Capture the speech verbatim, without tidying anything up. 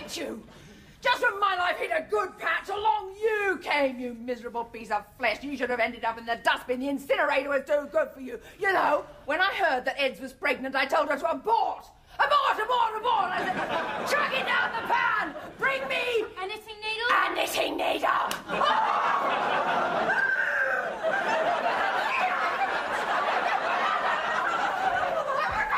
hate you. Just when my life hit a good patch, along you came, you miserable piece of flesh. You should have ended up in the dustbin. The incinerator was too good for you. You know, when I heard that Eds was pregnant, I told her to abort.